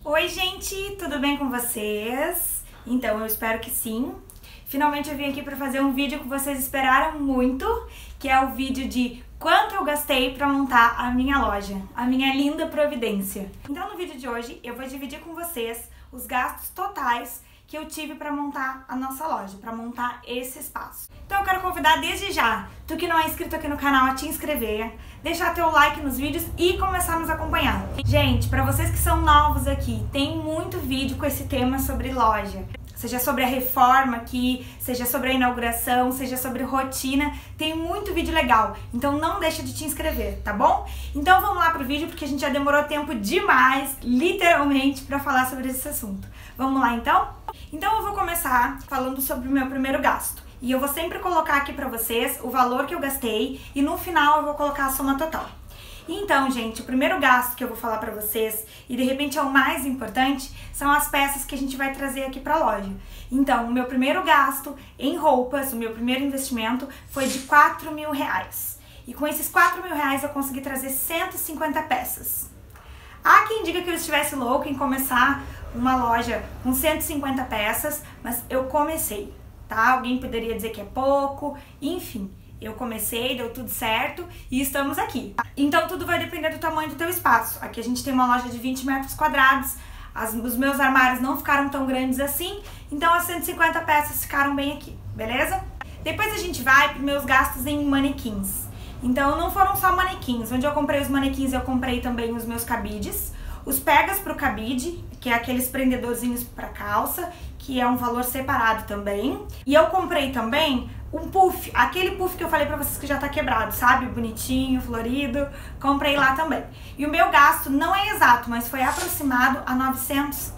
Oi gente, tudo bem com vocês? Então, eu espero que sim. Finalmente eu vim aqui para fazer um vídeo que vocês esperaram muito, que é o vídeo de quanto eu gastei para montar a minha loja, a minha linda Providência. Então no vídeo de hoje eu vou dividir com vocês os gastos totais que eu tive para montar a nossa loja, para montar esse espaço. Então eu quero convidar desde já, tu que não é inscrito aqui no canal, a te inscrever, deixar teu like nos vídeos e começar a nos acompanhar. Gente, para vocês que são novos aqui, tem muito vídeo com esse tema sobre loja. Seja sobre a reforma aqui, seja sobre a inauguração, seja sobre rotina, tem muito vídeo legal. Então não deixa de te inscrever, tá bom? Então vamos lá pro vídeo, porque a gente já demorou tempo demais, literalmente, para falar sobre esse assunto. Vamos lá então? Então eu vou começar falando sobre o meu primeiro gasto. E eu vou sempre colocar aqui pra vocês o valor que eu gastei e no final eu vou colocar a soma total. Então, gente, o primeiro gasto que eu vou falar pra vocês, e de repente é o mais importante, são as peças que a gente vai trazer aqui pra loja. Então, o meu primeiro gasto em roupas, o meu primeiro investimento foi de R$4.000. E com esses R$4.000 eu consegui trazer 150 peças. Há quem diga que eu estivesse louca em começar uma loja com 150 peças, mas eu comecei, tá? Alguém poderia dizer que é pouco, enfim. Eu comecei, deu tudo certo e estamos aqui. Então tudo vai depender do tamanho do teu espaço. Aqui a gente tem uma loja de 20 metros quadrados, os meus armários não ficaram tão grandes assim, então as 150 peças ficaram bem aqui, beleza? Depois a gente vai para os meus gastos em manequins. Então não foram só manequins, onde eu comprei os manequins eu comprei também os meus cabides, os pegas para o cabide, que é aqueles prendedorzinhos para calça, que é um valor separado também. E eu comprei também um puff, aquele puff que eu falei pra vocês que já tá quebrado, sabe? Bonitinho, florido, comprei lá também. E o meu gasto não é exato, mas foi aproximado a R$900.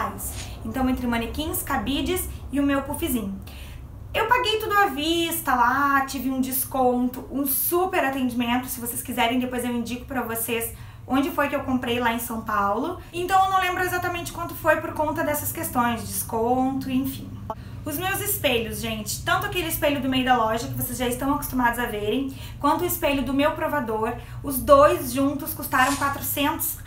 Então entre manequins, cabides e o meu puffzinho. Eu paguei tudo à vista lá, tive um desconto, um super atendimento. Se vocês quiserem, depois eu indico pra vocês onde foi que eu comprei lá em São Paulo. Então eu não lembro exatamente quanto foi por conta dessas questões, desconto, enfim. Os meus espelhos, gente, tanto aquele espelho do meio da loja, que vocês já estão acostumados a verem, quanto o espelho do meu provador, os dois juntos custaram R$400.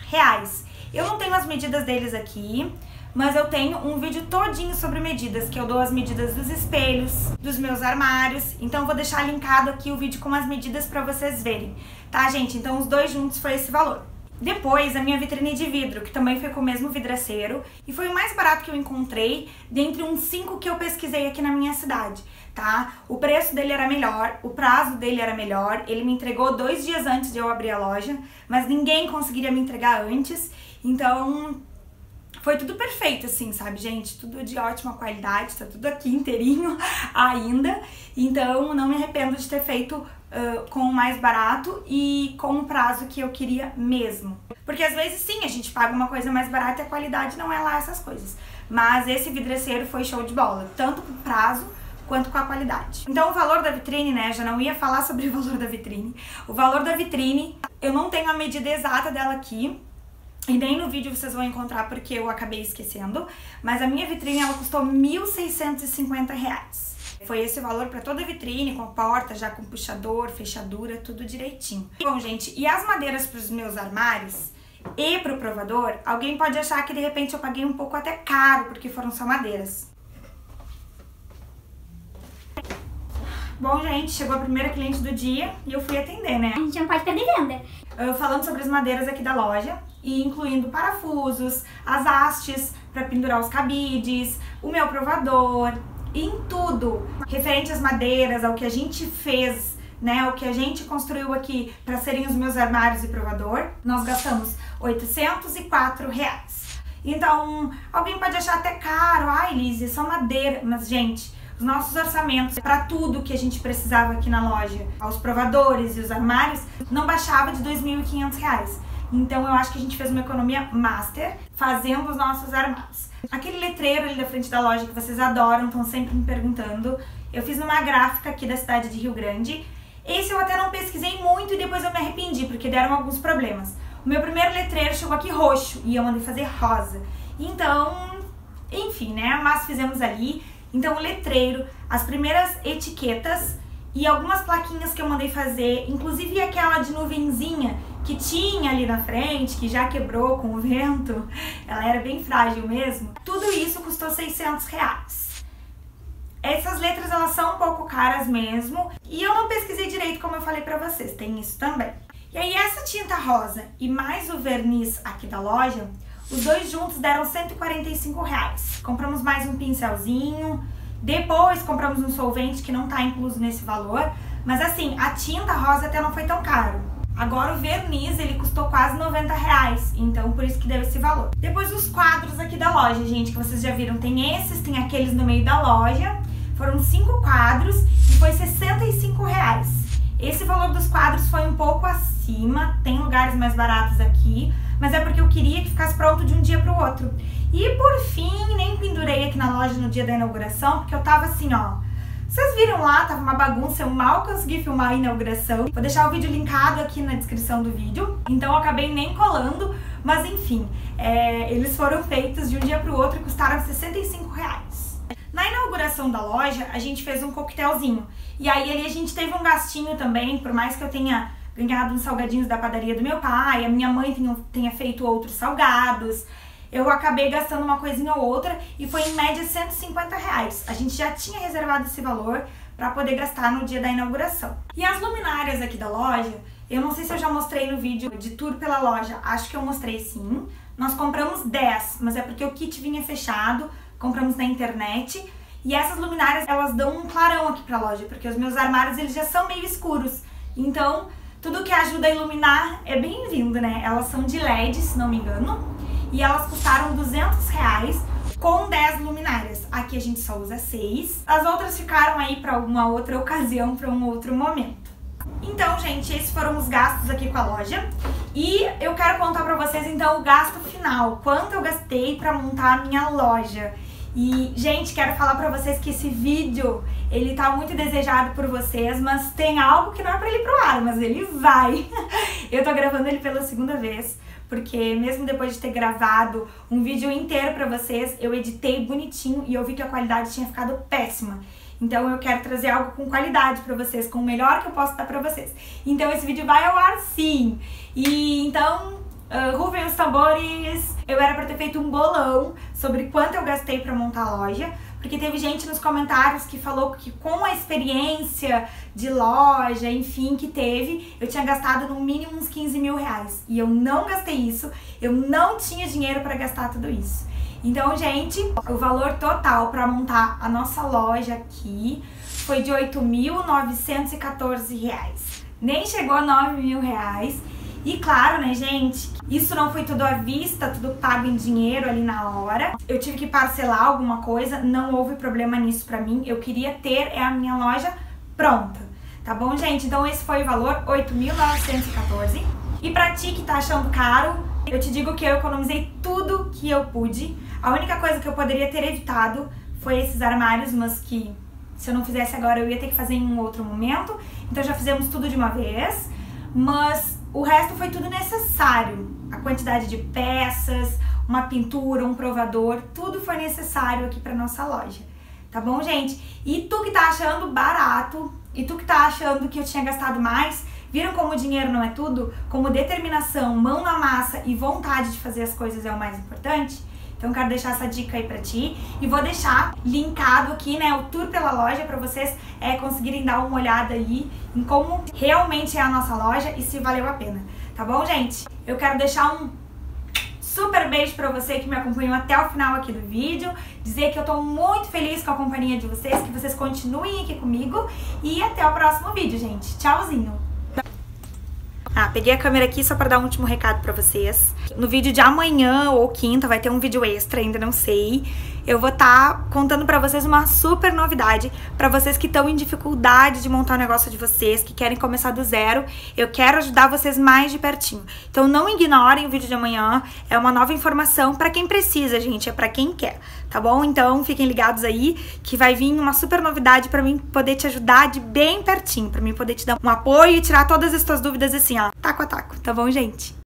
Eu não tenho as medidas deles aqui, mas eu tenho um vídeo todinho sobre medidas, que eu dou as medidas dos espelhos, dos meus armários, então eu vou deixar linkado aqui o vídeo com as medidas pra vocês verem, tá, gente? Então os dois juntos foi esse valor. Depois, a minha vitrine de vidro, que também foi com o mesmo vidraceiro, e foi o mais barato que eu encontrei dentre uns 5 que eu pesquisei aqui na minha cidade, tá? O preço dele era melhor, o prazo dele era melhor, ele me entregou 2 dias antes de eu abrir a loja, mas ninguém conseguiria me entregar antes, então foi tudo perfeito, assim, sabe, gente? Tudo de ótima qualidade, tá tudo aqui inteirinho ainda. Então, não me arrependo de ter feito com o mais barato e com o prazo que eu queria mesmo. Porque às vezes, sim, a gente paga uma coisa mais barata e a qualidade não é lá essas coisas. Mas esse vidraceiro foi show de bola, tanto com o prazo quanto com a qualidade. Então, o valor da vitrine, né, já não ia falar sobre o valor da vitrine. O valor da vitrine, eu não tenho a medida exata dela aqui, e nem no vídeo vocês vão encontrar porque eu acabei esquecendo, mas a minha vitrine ela custou R$1.650. Foi esse o valor para toda a vitrine, com a porta, já com puxador, fechadura, tudo direitinho. Bom, gente, e as madeiras para os meus armários e para o provador, alguém pode achar que de repente eu paguei um pouco até caro, porque foram só madeiras. Bom, gente, chegou a primeira cliente do dia e eu fui atender, né? A gente não pode perder venda. Falando sobre as madeiras aqui da loja, e incluindo parafusos, as hastes para pendurar os cabides, o meu provador, em tudo referente às madeiras, ao que a gente fez, né, o que a gente construiu aqui para serem os meus armários e provador, nós gastamos R$804. Então, alguém pode achar até caro, ai, Liz, é só madeira, mas gente, os nossos orçamentos para tudo que a gente precisava aqui na loja, aos provadores e os armários, não baixava de R$2.500. Então eu acho que a gente fez uma economia master fazendo os nossos armários. Aquele letreiro ali da frente da loja que vocês adoram, estão sempre me perguntando, eu fiz numa gráfica aqui da cidade de Rio Grande. Esse eu até não pesquisei muito e depois eu me arrependi, porque deram alguns problemas. O meu primeiro letreiro chegou aqui roxo e eu mandei fazer rosa. Então, enfim, né, mas fizemos ali. Então o letreiro, as primeiras etiquetas e algumas plaquinhas que eu mandei fazer, inclusive aquela de nuvenzinha que tinha ali na frente, que já quebrou com o vento, ela era bem frágil mesmo, tudo isso custou R$600. Essas letras, elas são um pouco caras mesmo, e eu não pesquisei direito, como eu falei pra vocês, tem isso também. E aí essa tinta rosa e mais o verniz aqui da loja, os dois juntos deram R$145. Compramos mais um pincelzinho, depois compramos um solvente que não tá incluso nesse valor, mas assim, a tinta rosa até não foi tão caro. Agora o verniz, ele custou quase R$90, então por isso que deu esse valor. Depois os quadros aqui da loja, gente, que vocês já viram, tem esses, tem aqueles no meio da loja. Foram 5 quadros e foi R$65. Esse valor dos quadros foi um pouco acima, tem lugares mais baratos aqui, mas é porque eu queria que ficasse pronto de um dia pro outro. E por fim, nem pendurei aqui na loja no dia da inauguração, porque eu tava assim, ó. Vocês viram lá, tava uma bagunça, eu mal consegui filmar a inauguração. Vou deixar o vídeo linkado aqui na descrição do vídeo, então eu acabei nem colando, mas enfim, eles foram feitos de um dia pro outro e custaram R$65. Na inauguração da loja, a gente fez um coquetelzinho. E aí ali a gente teve um gastinho também, por mais que eu tenha ganhado uns salgadinhos da padaria do meu pai, a minha mãe tenha feito outros salgados, eu acabei gastando uma coisinha ou outra e foi em média R$150. A gente já tinha reservado esse valor para poder gastar no dia da inauguração. E as luminárias aqui da loja, eu não sei se eu já mostrei no vídeo de tour pela loja, acho que eu mostrei sim. Nós compramos 10, mas é porque o kit vinha fechado, compramos na internet. E essas luminárias, elas dão um clarão aqui pra loja, porque os meus armários, eles já são meio escuros. Então, tudo que ajuda a iluminar é bem-vindo, né? Elas são de LED, se não me engano, e elas custaram R$200 com 10 luminárias. Aqui a gente só usa 6. As outras ficaram aí pra uma outra ocasião, pra um outro momento. Então, gente, esses foram os gastos aqui com a loja. E eu quero contar pra vocês, então, o gasto final. Quanto eu gastei pra montar a minha loja. E, gente, quero falar pra vocês que esse vídeo, ele tá muito desejado por vocês, mas tem algo que não é pra ele ir pro ar, mas ele vai. Eu tô gravando ele pela segunda vez, porque mesmo depois de ter gravado um vídeo inteiro pra vocês, eu editei bonitinho e eu vi que a qualidade tinha ficado péssima. Então eu quero trazer algo com qualidade pra vocês, com o melhor que eu posso dar pra vocês. Então esse vídeo vai ao ar sim. E então... rufem os tambores. Eu era pra ter feito um bolão sobre quanto eu gastei pra montar a loja, porque teve gente nos comentários que falou que com a experiência de loja, enfim, que teve, eu tinha gastado no mínimo uns R$15.000. E eu não gastei isso, eu não tinha dinheiro pra gastar tudo isso. Então, gente, o valor total pra montar a nossa loja aqui foi de R$8.914. Nem chegou a R$9.000. E claro, né, gente, isso não foi tudo à vista, tudo pago em dinheiro ali na hora. Eu tive que parcelar alguma coisa, não houve problema nisso pra mim. Eu queria ter a minha loja pronta, tá bom, gente? Então esse foi o valor, R$8.914. E pra ti que tá achando caro, eu te digo que eu economizei tudo que eu pude. A única coisa que eu poderia ter evitado foi esses armários, mas que se eu não fizesse agora eu ia ter que fazer em um outro momento. Então já fizemos tudo de uma vez, mas... o resto foi tudo necessário, a quantidade de peças, uma pintura, um provador, tudo foi necessário aqui pra nossa loja, tá bom, gente? E tu que tá achando barato, e tu que tá achando que eu tinha gastado mais, viram como o dinheiro não é tudo? Como determinação, mão na massa e vontade de fazer as coisas é o mais importante? Então eu quero deixar essa dica aí pra ti e vou deixar linkado aqui, né, o tour pela loja pra vocês conseguirem dar uma olhada aí em como realmente é a nossa loja e se valeu a pena, tá bom, gente? Eu quero deixar um super beijo pra você que me acompanhou até o final aqui do vídeo, dizer que eu tô muito feliz com a companhia de vocês, que vocês continuem aqui comigo e até o próximo vídeo, gente. Tchauzinho! Peguei a câmera aqui só pra dar um último recado pra vocês. No vídeo de amanhã ou quinta vai ter um vídeo extra, ainda não sei. Eu vou estar contando pra vocês uma super novidade pra vocês que estão em dificuldade de montar o negócio de vocês, que querem começar do zero. Eu quero ajudar vocês mais de pertinho. Então não ignorem o vídeo de amanhã, é uma nova informação pra quem precisa, gente, é pra quem quer, tá bom? Então fiquem ligados aí que vai vir uma super novidade pra mim poder te ajudar de bem pertinho, pra mim poder te dar um apoio e tirar todas as tuas dúvidas assim, ó, taco a taco, tá bom, gente?